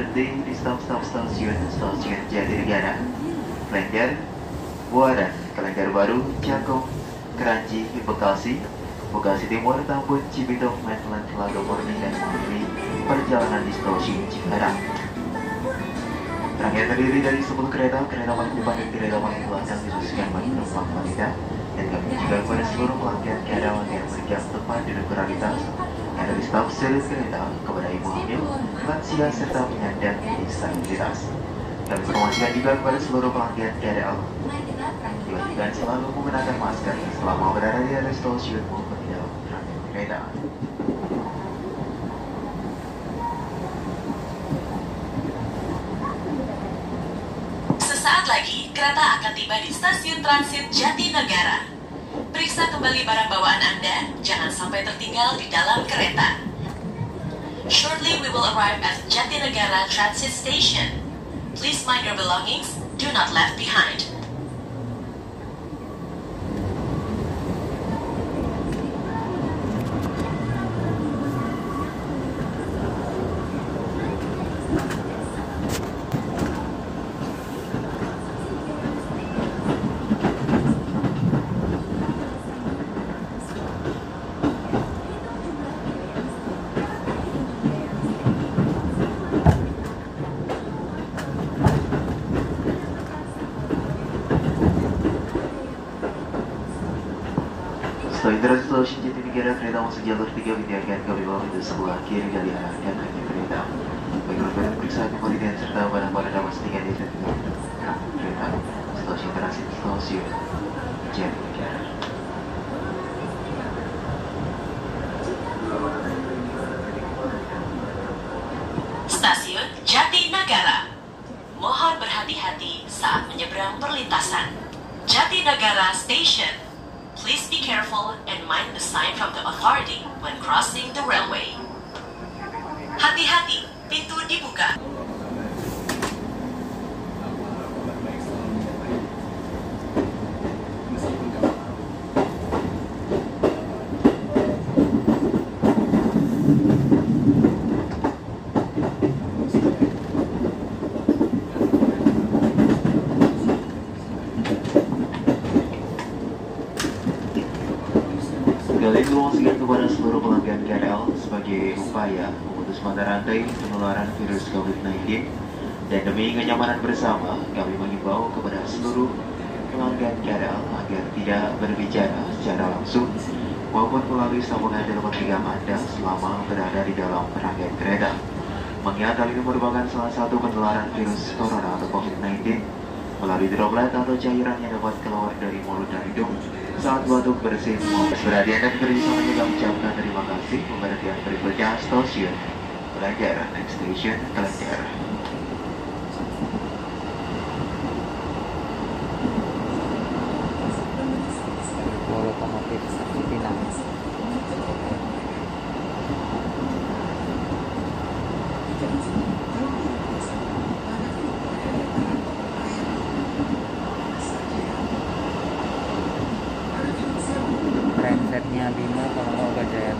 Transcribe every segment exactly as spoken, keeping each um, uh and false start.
berhenti di stop-stop stasiun stasiun Jatinegara, Klender, Muara, Klender Baru, Cakung, Keranji, Bekasi, Bekasi Timur, Tambun, Cibitung, Maitland, Lago Murni, dan mengakhiri perjalanan di stasiun Cikarang. Rangkaian terdiri dari sepuluh kereta, kereta paling depan dan kereta paling belakang dikhususkan bagi penumpang wanita, dan kami juga kepada seluruh pelanggan K R L yang berjam tempat duduk prioritas yang ada di stasiun kereta kepada ibu hamil, lansia, serta penyandang disabilitas. Kami informasikan juga kepada seluruh pelanggan K R L diwajibkan selalu menggunakan masker selama berada di area stasiun maupun di dalam rangkaian kereta. Sesaat lagi, kereta akan tiba di stasiun transit Jatinegara. Periksa kembali barang bawaan Anda, jangan sampai tertinggal di dalam kereta. Shortly we will arrive at Jatinegara Transit Station. Please mind your belongings, do not left behind. Setelah interaksi stasiun Jatinegara, kereta masuk jalur tiga akan kami bawa ke sebelah kiri dari arah dan hanya kereta. Bagi warga periksa kemudian serta barang-barang dapat setingkat di kereta stasiun transit stasiun Jatinegara. Stasiun Jatinegara. Mohon berhati-hati saat menyeberang perlintasan. Jatinegara Station. Please be careful and mind the sign from the authority when crossing the railway. Hati-hati, pintu dibuka. Kali ini informasikan kepada seluruh pelanggan K R L sebagai upaya memutus mata rantai penularan virus COVID sembilan belas dan demi kenyamanan bersama, kami mengimbau kepada seluruh pelanggan K R L agar tidak berbicara secara langsung maupun melalui sambungan telepon genggam Anda selama berada di dalam rangkaian kereta. Mengingat hal ini merupakan salah satu penularan virus corona atau COVID sembilan belas melalui droplet atau cairan yang dapat keluar dari mulut dan hidung saat batuk bersin. Perhatian dan kerjasamanya kami ucapkan terima kasih. Kemudian berikutnya stasiun Klender, next station Klender. Lokomotif Cipinang. Trainsetnya Bima kalau nggak Gajayat.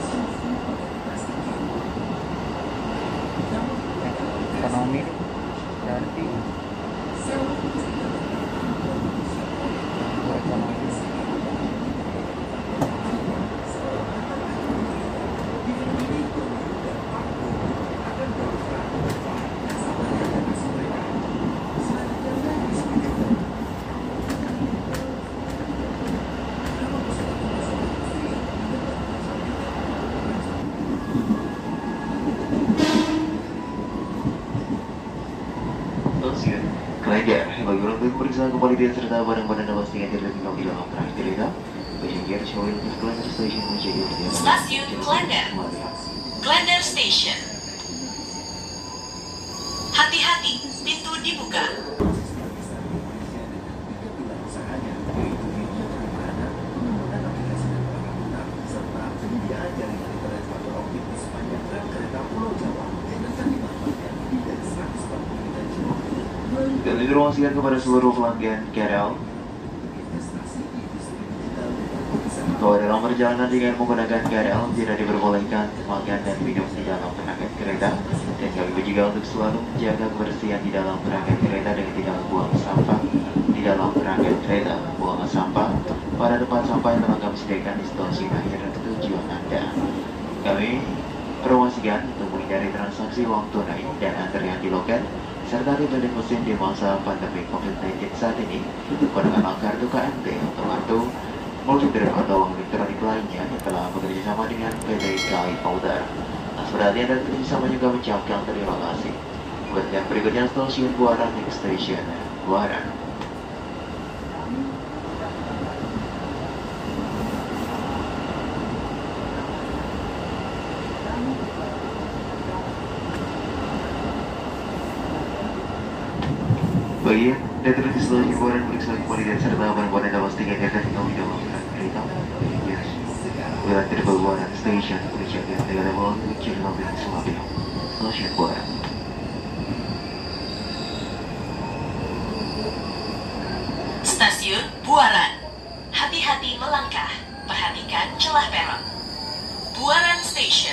Ekonomi berarti ekonomi. Stasiun Klender. Bagi untuk periksa kepolisian serta barang-barang dapat setingkat terlebih dahulu di dalam rangkaian kereta. Passenger showing to Klender Station menjadi Stasiun Klender. Klender Station. Hati-hati, pintu dibuka. Dan diinformasikan kepada seluruh pelanggan K R L bahwa dalam perjalanan dengan menggunakan K R L tidak diperbolehkan makan dan minum di dalam rangkaian kereta dan Dan kami juga untuk selalu menjaga kebersihan di dalam rangkaian kereta dengan tidak membuang sampah di dalam rangkaian kereta. Buang sampah pada tempat sampah yang telah kami sediakan di stasiun akhir tujuan Anda. Kami promosikan untuk menghindari transaksi uang tunai dan antrian di loket serta dibeli mesin di masa pandemi covid sembilan belas saat ini menggunakan kartu K M T atau kartu multitrip atau uang elektronik lainnya yang telah bekerjasama dengan P T K I Powder. Atas perhatian dan kerjasama juga mengucapkan terima kasih. Buat berikutnya stasiun Buaran Next Station Buaran. Bagi data di seluruh Buaran periksa kualitas serta barang-barang yang pastikan data tinggal di dalam kereta. Buaran Terpal Buaran Station Periksa negara Bawang Kecil Mobil Sumabil Stasiun Buaran. Stasiun Buaran. Hati-hati melangkah, perhatikan celah peron. Buaran Station.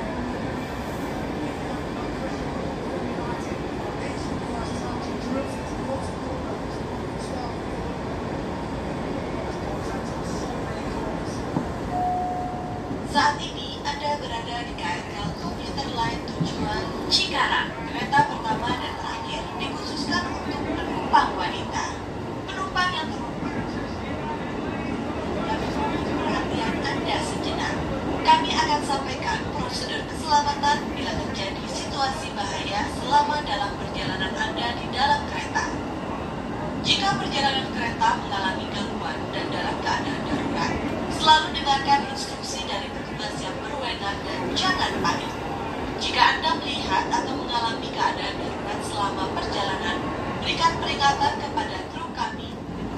Saat ini Anda berada di K R L Komuter Line tujuan Cikarang. Kereta pertama dan terakhir dikhususkan untuk penumpang wanita. Penumpang yang terlupa, kami mohon perhatian Anda sejenak. Kami akan sampaikan prosedur keselamatan bila terjadi situasi bahaya selama dalam perjalanan Anda di dalam kereta. Jika perjalanan kereta mengalami gangguan dan dalam keadaan darurat, selalu dengarkan instruksi dari petugas yang berwenang dan jangan panik. Jika Anda melihat atau mengalami keadaan darurat selama perjalanan, berikan peringatan kepada kru kami.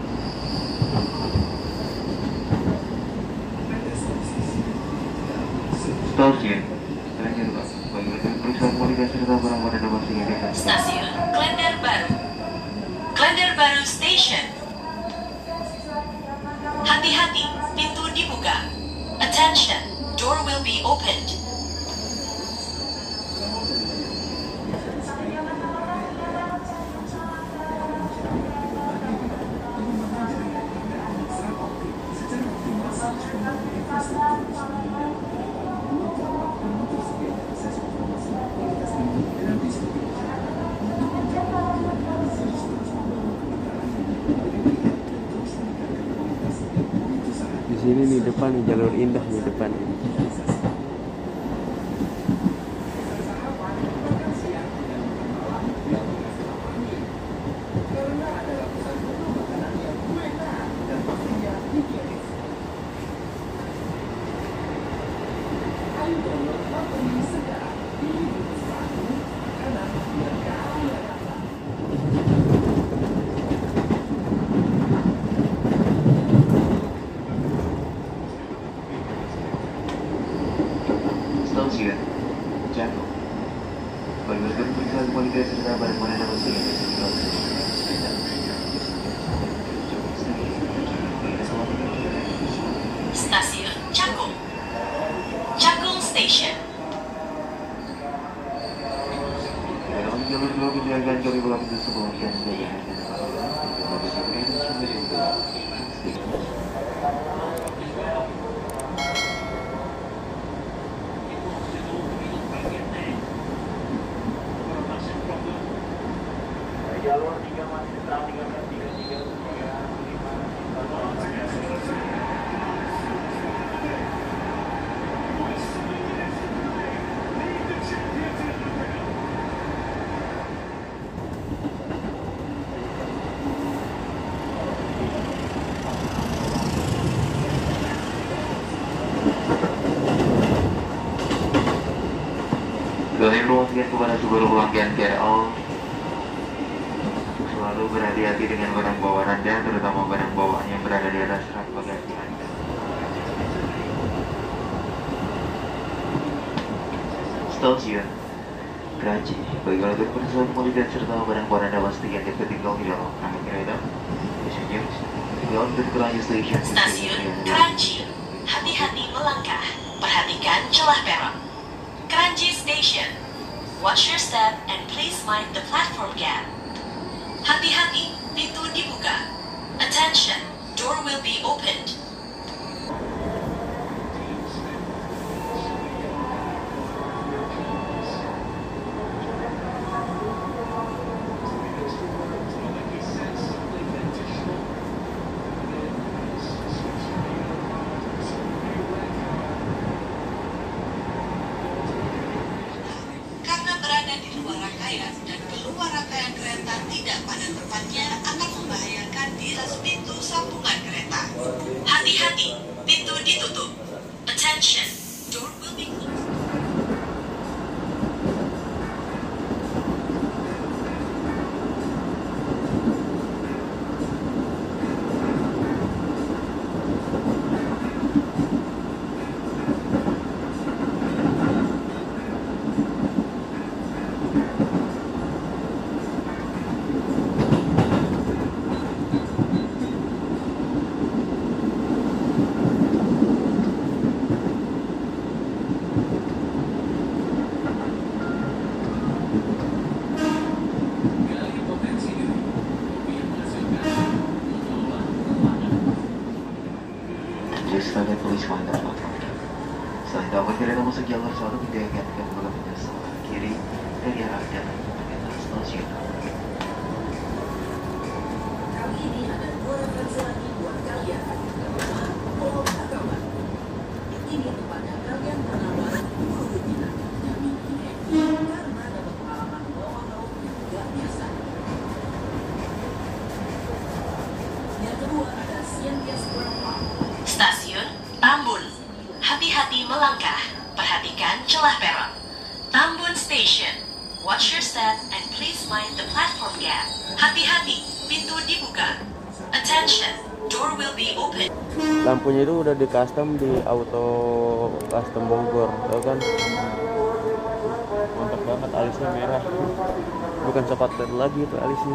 Stasiun Klender Baru. Bagi periksa kualitas serta barang-barang yang pastikan data. Stasiun Klender Baru. Klender Baru Station. Hati-hati, pintu dibuka. Attention, door will be opened. Di sini nih depan nih, jalur indah nih depan. Stasiun Jago. Bagi periksa kualitas serta barang-barang yang pastikan data. Stasiun Cakung. Cakung Station. Dalam jalur dua penjagaan kami belum bisa sebelum dan sedaya. Jalur tiga masih tetap tiga belas tiga tiga tiga lima. Kami memohonkan kepada seluruh pelanggan K R L selalu berhati-hati dengan barang bawaan Anda, terutama barang bawaan yang berada di atas rak bagasi Anda. Stasiun Kranji. Bagi para periksa kualitas serta barang-barang Anda pastikan dapat tinggal di dalam rangkaian kereta. Biasanya dalam Kranji Station. Stasiun Kranji. Hati-hati melangkah, perhatikan celah peron. Kranji Station. Watch your step and please mind the platform gap. Hati-hati, pintu dibuka. Attention, door will be opened. Karena berada di luar rangkaian dan keluar rangkaian kereta tidak pada tempatnya akan membahayakan di atas pintu sambungan kereta. Hati-hati, pintu ditutup. Attention, door will be closed. Just like please find the platform. Selain itu, apabila masuk jalur satu, tidak akan kembali ke sebelah kiri dari arah datang kereta stasiun. Kali ini ada dua referensi lagi buat kalian. Pertama, Pulau Agawan. Ini tempatnya kalian bernama Pulau Rutina dan Mingkine karena dapat pengalaman bawah laut yang gak biasa. Yang kedua ada Scientia Square Park. Stasiun Tambun. Hati-hati melangkah. Perhatikan celah peron. Tambun Station. Watch your step and please mind the platform gap. Hati-hati, pintu dibuka. Attention, door will be open. Lampunya itu udah di custom di auto custom Bogor, tau kan? Mantap banget, alisnya merah. Bukan coklat lagi itu alisnya.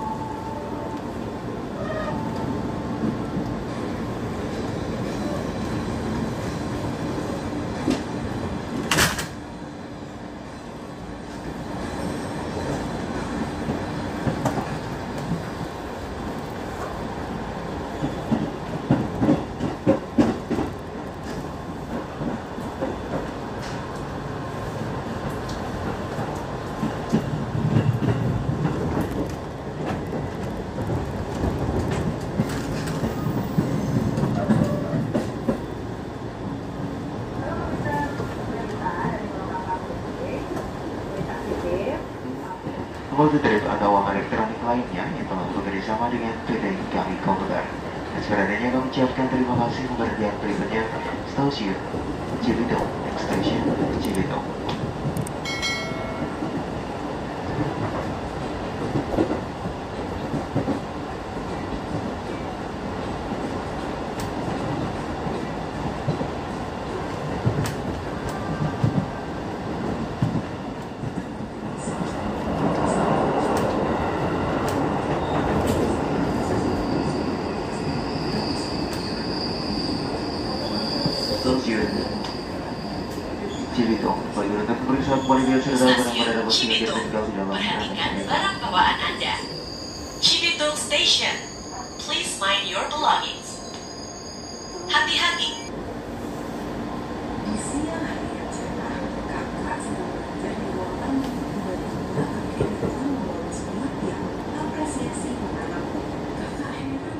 Mode trip atau uang elektronik lainnya yang telah bekerjasama dengan P T Kami Komuter. Dan sebenarnya kami ucapkan terima kasih kepada berikutnya stasiun Cibidong, Extension Cibidong. Stasiun Cibidong. Bagi untuk pemeriksaan kembali biasa dalam barang pada dapat Cibidong. Perhatikan barang bawaan Anda. Cibidong Station. Please mind your belongings. Hati-hati. Di siang hari yang cerah, kakak sedang belajar di ruangan tiba-tiba Heran membawa semangat yang apresiasi menanam. Kakak Heran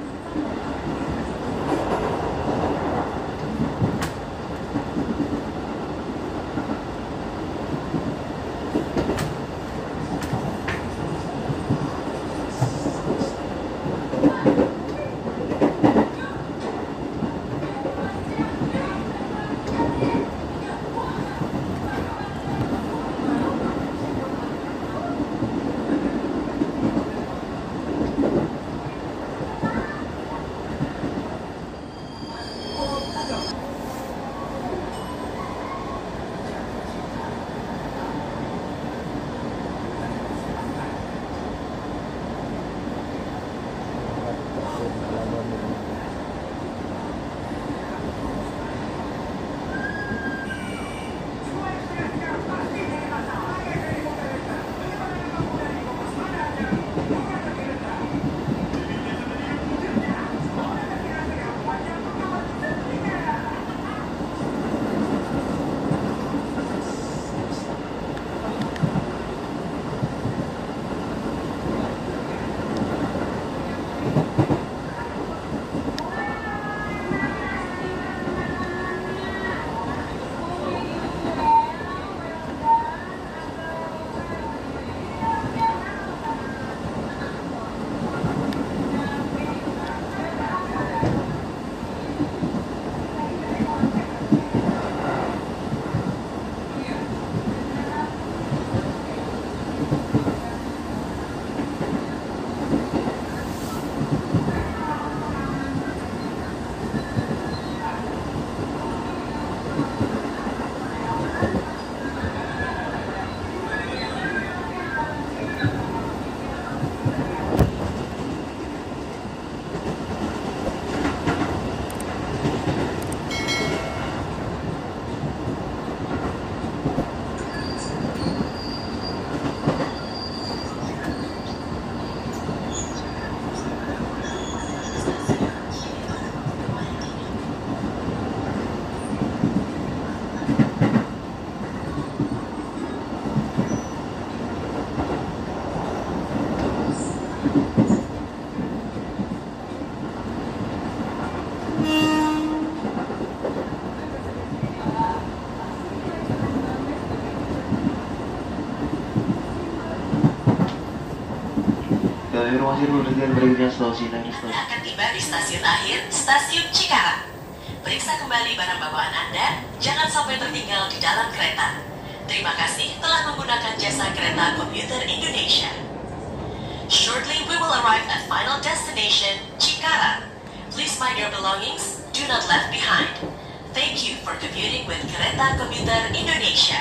Kami informasi pemberhentian berikutnya stasiun Sinaga. Anda akan tiba di stasiun akhir, Stasiun Cikarang. Periksa kembali barang bawaan Anda, jangan sampai tertinggal di dalam kereta. Terima kasih telah menggunakan jasa kereta komuter Indonesia. Shortly we will arrive at final destination, Cikarang. Please mind your belongings, do not left behind. Thank you for commuting with Kereta Komuter Indonesia.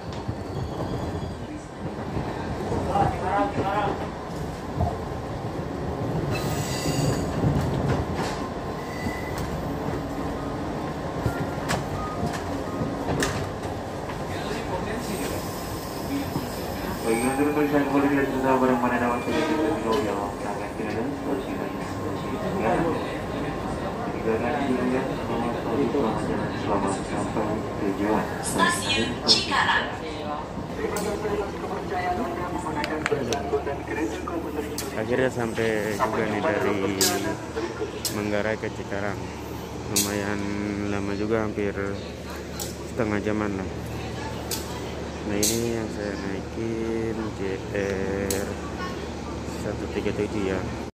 Bagi untuk pemeriksaan kembali dari sesuatu barang mana dapat terjadi terlebih yang akan tidak stasiun lain stasiun Semarang. Tiga kali silakan selamat pagi selamat jalan selamat sampai tujuan. Stasiun Cikarang. Akhirnya sampai juga nih dari Manggarai ke Cikarang. Lumayan lama juga, hampir setengah jaman lah. Nah ini yang saya naikin J R seratus tiga puluh tujuh ya.